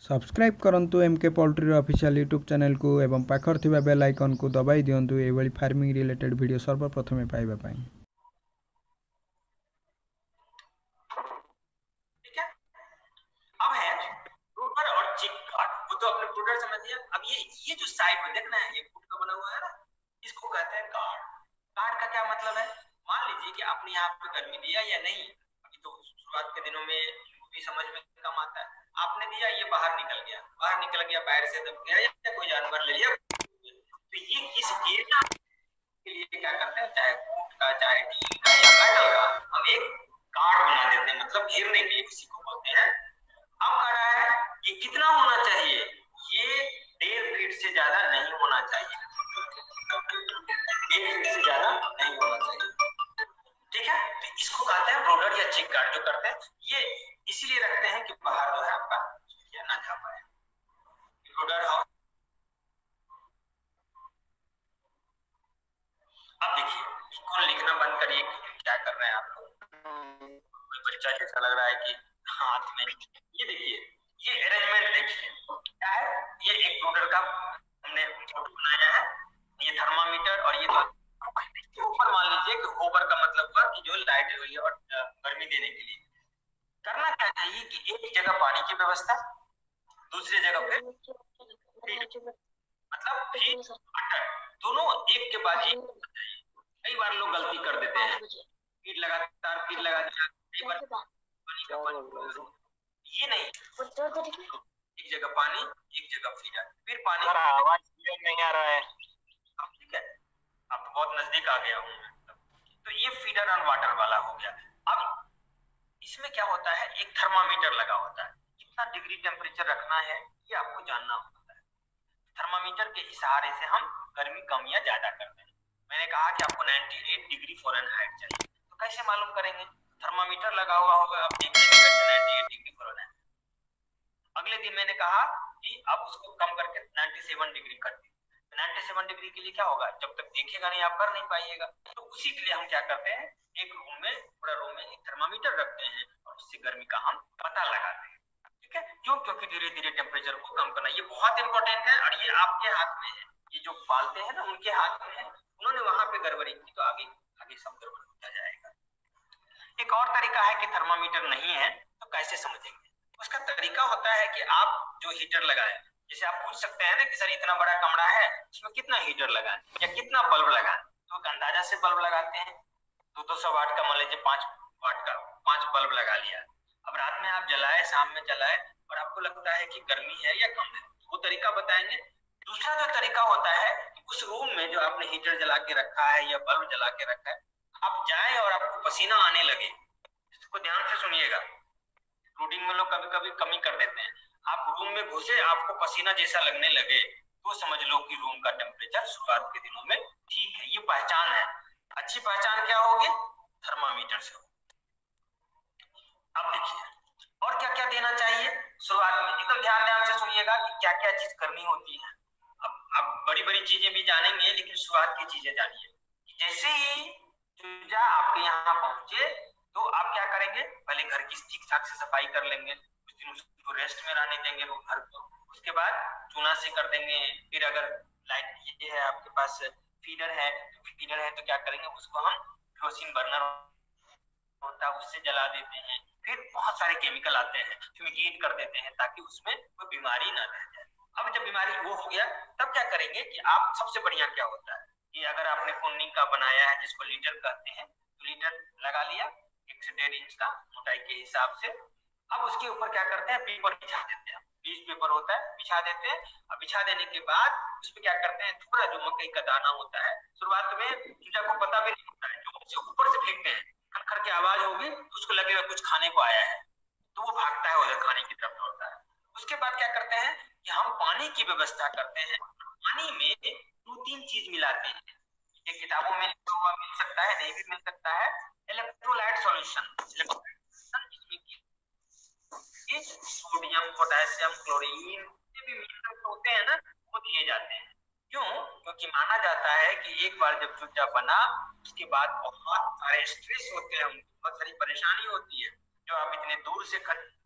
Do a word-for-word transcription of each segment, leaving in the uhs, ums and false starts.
Subscribe करंतु MK poultry official YouTube channel को एवं पाखर थिबा बेल आइकन को दबाई दियंतु एवली फार्मिंग रिलेटेड वीडियो सर्वप्रथमे पाइबा पाई। ठीक है, अब है रोटर और चिक गार्ड। वो तो अपने प्रोडक्ट समझ लिया। अब ये ये जो साइड में देखना है, ये फुट का बना हुआ है ना, इसको कहते हैं गार्ड। गार्ड का क्या मतलब है? मान लीजिए कि आपने यहाँ पे गर्मी दिया या नहीं, अभी तो शुरुआत के दिनों में भी समझ में कम आता है। आपने दिया, ये बाहर निकल गया, बाहर निकल गया, पैर से दब गया या कोई जानवर ले लिया, तो ये किस गिरना के लिए क्या करते हैं, चाहे फुट का, चाहे टीन का या मेटल का, हम एक गार्ड बना देते हैं, मतलब घेरने के लिए, किसी को बोलते हैं। अब कह रहा है कि कितना होना चाहिए, ये डेढ़ फीट से ज्यादा नहीं होना चाहिए, डेढ़ फीट से ज्यादा नहीं होना चाहिए। ठीक है, तो इसको कहते हैं ब्रोडर या चिक गार्ड। जो करते हैं ये इसीलिए रखते हैं कि बाहर जो है आपका ये ना जा पाए। ब्रोडर और अब देखिए, इसको लिखना बंद करिए, क्या कर रहे हैं आप लोग। कोई बच्चा जैसा लग रहा है कि हाथ में, ये देखिए, ये अरेंजमेंट देखिए क्या है। ये एक ब्रोडर का हमने फोटो बनाया है, ये थर्मामीटर, और ये तो ऊपर मान लीजिए कि होवर का मतलब हुआ कि जो लाइट हुई और गर्मी देने के लिए। करना क्या चाहिए कि एक जगह पानी की व्यवस्था, दूसरी जगह फिर मतलब फीड वाटर, दोनों एक के बाद एक। कई बार लोग गलती कर देते हैं, फीड लगातार फीड लगा दिया, कई बार पानी का पानी, ये नहीं, एक जगह पानी एक जगह फीडर, फिर पानी। आवाज क्लियर नहीं आ रहा है। ठीक है, अब तो बहुत नजदीक आ गया हूँ। तो ये फीडर और वाटर वाला हो गया। अब इसमें क्या होता है, एक थर्मामीटर लगा होता है, कितना डिग्री टेम्परेचर रखना है ये आपको जानना होता है। थर्मामीटर के इशारे से हम गर्मी कम या ज्यादा करते हैं। मैंने कहा कि आपको अट्ठानवे डिग्री फ़ारेनहाइट चाहिए, तो कैसे मालूम करेंगे? थर्मामीटर लगा हुआ होगा, आप देख लेंगे अट्ठानवे डिग्री फ़ारेनहाइट। अगले दिन मैंने कहा कि अब उसको कम करके सत्तानवे डिग्री कर दी। सत्तानवे डिग्री के लिए क्या होगा, जब तक देखेगा नहीं आप कर नहीं पाइएगा। तो उसी के लिए हम क्या करते हैं, एक रूम में, पूरा रूम में एक थर्मामीटर रखते हैं और उससे गर्मी का हम पता लगाते हैं। ठीक है, क्यों? क्योंकि धीरे धीरे टेम्परेचर को कम करना, ये बहुत इंपॉर्टेंट है, और ये आपके हाथ में है। ये जो पालते हैं ना, उनके हाथ में है। उन्होंने वहां पे गड़बड़ी की तो आगे आगे सब गड़बड़ होता जाएगा। एक और तरीका है कि थर्मामीटर नहीं है तो कैसे समझेंगे। उसका तरीका होता है कि आप जो हीटर लगाएं, जैसे आप पूछ सकते हैं ना कि सर इतना बड़ा कमरा है, इसमें कितना हीटर लगाएं या कितना बल्ब लगाएं, तो अंदाजा से बल्ब लगाते हैं। दो दो सौ वाट का मान लीजिए, पांच वाट का पांच बल्ब लगा लिया। अब रात में आप जलाए, शाम में जलाए, और आपको लगता है कि गर्मी है या कम है, वो तरीका बताएंगे। दूसरा जो तरीका होता है, उस रूम में जो आपने हीटर जला के रखा है या बल्ब जला के रखा है, आप जाए और आपको पसीना आने लगे, इसको ध्यान से सुनिएगा। रूटीन में लोग कभी कभी कमी कर देते हैं। आप रूम में घुसे, आपको पसीना जैसा लगने लगे, तो समझ लो कि रूम का टेम्परेचर शुरुआत के दिनों में ठीक है। ये पहचान है। अच्छी पहचान क्या होगी? थर्मामीटर से। अब देखिए और क्या क्या देना चाहिए शुरुआत में, एकदम ध्यान ध्यान से सुनिएगा कि क्या क्या चीज करनी होती है। अब अब बड़ी बड़ी चीजें भी जानेंगे, लेकिन शुरुआत की चीजें जानिए। जैसे ही चूजा आपके यहाँ पहुंचे तो आप क्या करेंगे, पहले घर की ठीक ठाक से सफाई कर लेंगे, कुछ दिन उसको रेस्ट में रहने देंगे वो घर को। उसके बाद चूना से कर देंगे। फिर अगर लाइट ये है आपके पास, फीडर है, फीडर है तो क्या करेंगे, उसको हम केरोसिन बर्नर होता है उससे जला देते हैं। फिर बहुत सारे केमिकल आते हैं, फ्यूमिगेट कर देते हैं ताकि उसमें कोई बीमारी ना रह जाए। अब जब बीमारी वो हो गया, तब क्या करेंगे कि आप, सबसे बढ़िया क्या होता है कि अगर आपने कुन्नी का बनाया है, जिसको लीटर कहते हैं, तो लीटर लगा लिया एक से डेढ़ इंच का मोटाई के हिसाब से। अब उसके ऊपर क्या करते हैं, पेपर बिछा देते हैं, बीज पेपर होता है, बिछा देते हैं। अब बिछा देने के बाद उस पर क्या करते हैं, थोड़ा जो मकई का दाना होता है, शुरुआत में चूजा को पता भी नहीं होता है, जो ऊपर से फेंकते हैं, खर की आवाज होगी तो उसको लगेगा कुछ खाने को आया है, तो वो भागता है उधर, खाने की तरफ दौड़ता है। उसके बाद क्या करते हैं कि हम पानी की व्यवस्था करते हैं। पानी में दो तीन चीज मिलाते हैं, ये किताबों में लिखा हुआ मिल सकता है, नहीं भी मिल सकता है। इलेक्ट्रोलाइट सॉल्यूशन, जिसमें कि सोडियम, पोटेशियम, क्लोरीन, ये भी मिनरल्स होते हैं ना, वो दिए जाते हैं। क्यों? क्योंकि माना जाता है कि एक बार जब चूजा बना, उसके बाद बहुत सारे स्ट्रेस होते हैं, बहुत सारी परेशानी होती है, जो आप इतने दूर से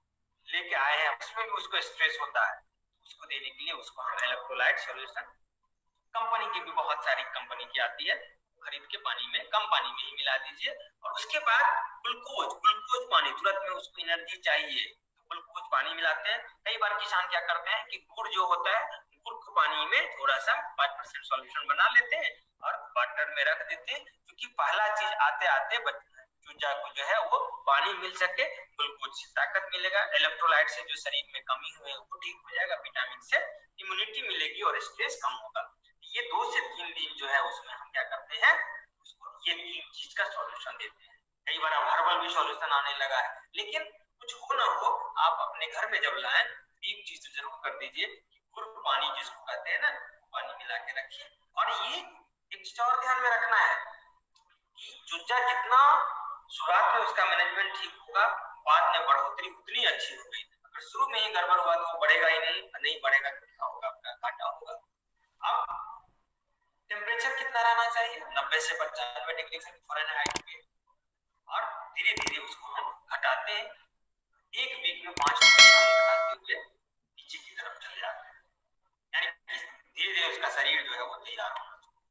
लेके आए हैं, उसमें भी उसको स्ट्रेस होता है, उसको देने के लिए उसको हम इलेक्ट्रोलाइट सॉल्यूशन, कंपनी की भी बहुत सारी कंपनी की आती है, खरीद के पानी में कम पानी में ही मिला दीजिए। और उसके बाद ग्लूकोज ग्लूकोज पानी, तुरंत में उसको एनर्जी चाहिए तो ग्लूकोज पानी मिलाते हैं। कई बार किसान क्या करते हैं कि गुड़ जो होता है, गुड़ को पानी में थोड़ा सा पाँच परसेंट सॉल्यूशन बना लेते हैं और वाटर में रख देते हैं, क्योंकि पहला चीज आते आते चूजा को जो है वो पानी मिल सके, ग्लूकोज से ताकत मिलेगा, इलेक्ट्रोलाइट से जो शरीर में कमी हुई है वो ठीक हो जाएगा, विटामिन से इम्यूनिटी मिलेगी और स्ट्रेस कम होगा। ये दो से तीन दिन जो है उसमें हम क्या करते हैं, उसको ये तीन चीज का सॉल्यूशन देते हैं। कई बार अब हर्बल भी सॉल्यूशन आने लगा है, लेकिन कुछ हो ना हो आप अपने घर में जब लाएं एक चीज जरूर कर दीजिए, गुड़ पानी जिसको कहते हैं ना, पानी मिला के रखिए। और ये एक चीज और ध्यान में रखना है कि चूजा जितना शुरुआत में उसका मैनेजमेंट ठीक होगा, बाद में बढ़ोतरी उतनी अच्छी होगी। अगर शुरू में ही गड़बड़ हुआ तो वो बढ़ेगा ही नहीं, नहीं बढ़ेगा तो क्या होगा, आपका घाटा होगा। अब टेम्परेचर कितना रहना चाहिए, नब्बे से पचानवे डिग्री फ़ारेनहाइट पे, और धीरे धीरे उसको हम घटाते हैं, एक वीक में पांच डिग्री हम घटाते हुए नीचे की तरफ चले जाते हैं, यानी धीरे धीरे उसका शरीर जो है वो तैयार होना चाहिए।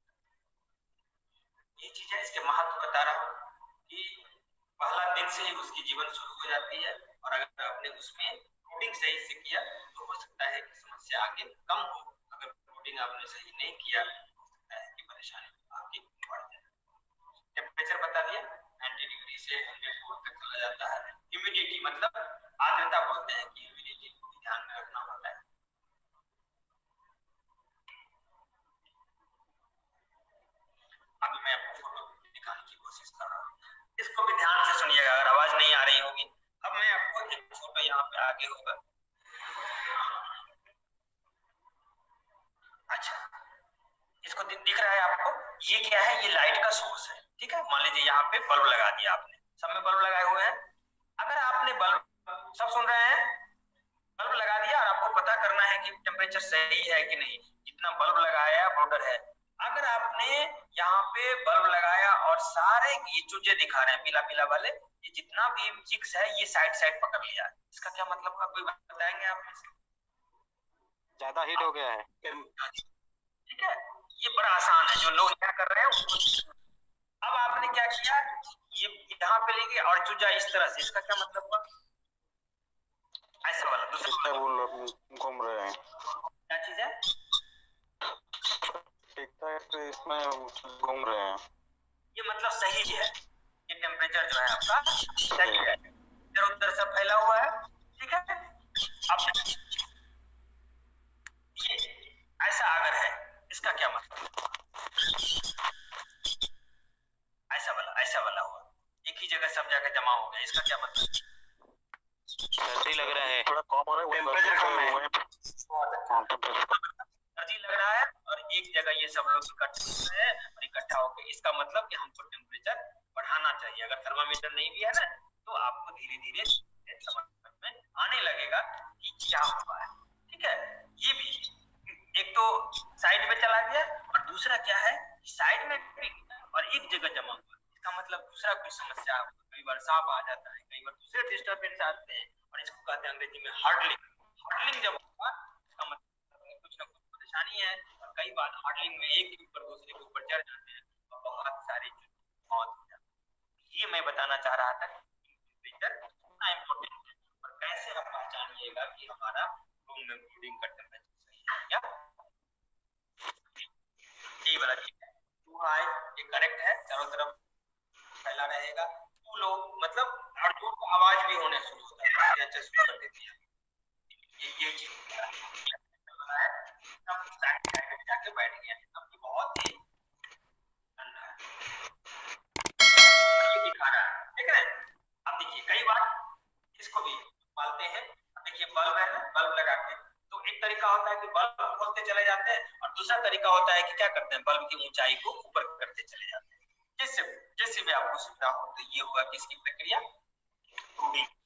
ये चीज है, इसके महत्व बता रहा हूँ कि पहला दिन से ही उसकी जीवन शुरू हो जाती है, और अगर आपने उसमें कोडिंग सही से किया तो हो सकता है कि समस्या आगे कम हो, अगर कोडिंग आपने सही नहीं किया हो सकता है कि परेशानी आपकी बढ़ जाए। टेम्परेचर बता दिया, नब्बे डिग्री से सौ तक चला जाता है। ह्यूमिडिटी मतलब आर्द्रता बोलते हैं कि ह्यूमिडिटी को ध्यान में रखना होता है। अभी मैं आपको फोटो दिखाने की कोशिश कर रहा हूँ, इसको भी ध्यान से सुनिएगा, अगर आवाज नहीं आ रही होगी। अब मैं आपको एक फोटो यहाँ पे आगे होगा, अच्छा इसको दिख रहा है आपको, ये क्या है, ये लाइट का सोर्स है, ठीक है। मान लीजिए यहाँ पे बल्ब लगा दिया आपने, सब में बल्ब लगाए हुए हैं। अगर आपने बल्ब, सब सुन रहे हैं, बल्ब लगा दिया और आपको पता करना है कि टेम्परेचर सही है कि नहीं, जितना बल्ब लगाया बॉर्डर है। अगर आपने यहाँ पे बल्ब लगाया और सारे ये चूजे दिखा रहे हैं पीला पीला वाले, ये जितना भी चिक्स है ये साइड साइड पकड़ लिया, इसका क्या मतलब है, कोई बताएंगे आप में से? ज्यादा हीट हो गया है, ठीक है, ये बड़ा आसान है, जो लोग क्या कर रहे हैं उसको। अब आपने क्या किया, ये यहाँ पे लेके और चूजा इस तरह से, इसका क्या मतलब हुआ, ऐसा वाला दूसरा घूम रहे हैं, क्या चीज है, ठीक ठाक इसमें घूम रहे हैं, ये मतलब सही है, ये टेम्परेचर जो है आपका सही है, इधर उधर सब फैला हुआ है, ठीक है। अब ये ऐसा अगर है, इसका क्या मतलब, ऐसा वाला ऐसा वाला हुआ, एक ही जगह सब जगह जमा हो गया, इसका क्या मतलब, सर्दी लग रहा है, थोड़ा कम हो रहा है, टेम्परेचर कम है, सर्दी लग रहा है और एक जगह ये सब लोग इकट्ठा हो रहे हैं और इकट्ठा होकर, इसका मतलब कि हमको टेम्परेचर बढ़ाना चाहिए। अगर थर्मामीटर नहीं भी है ना तो आपको धीरे धीरे समझ में आने लगेगा कि क्या हुआ है, ठीक है। ये भी एक तो साइड में चला गया, और दूसरा क्या है, साइड में भी और एक जगह जमा हुआ, इसका मतलब दूसरा कोई समस्या, कई बार सांप आ जाता है, कई बार दूसरे डिस्टर्बेंस आते हैं, और इसको कहते हैं अंग्रेजी में हार्डलिंग। हार्डलिंग जब होगा इसका मतलब कुछ ना कुछ परेशानी है, और कई बार हार्डलिंग में एक के ऊपर दूसरे के ऊपर चढ़ जाते हैं और बहुत सारी मौत हो जाती है। ये मैं बताना चाह रहा था कि टेम्परेचर कितना इम्पोर्टेंट है, और कैसे हम पहचानिएगा कि हमारा रूम में ब्रीडिंग का टेम्परेचर सही है क्या, यही वाला चीज है। टू हाई ये करेक्ट है, चारों तरफ फैला रहेगा, टू लो मतलब और जो आवाज भी होने शुरू होता है, अच्छा शुरू कर देती है, ये ये चीज है, सब साइड साइड में जाके बैठ गया, अब ये बहुत ही ठंडा है, ये दिखा रहा है, देख रहे हैं। अब देखिए कई बार इसको भी पालते हैं, देखिए बल्ब है ना, बल्ब लगा के, तो एक तरीका होता है कि बल्ब खोलते चले जाते हैं, और दूसरा तरीका होता है कि क्या करते हैं, बल्ब की ऊंचाई को ऊपर करते चले जाते हैं। जैसे जैसे भी आपको सुविधा हो, तो ये होगा किसकी प्रक्रिया, रूडिंग।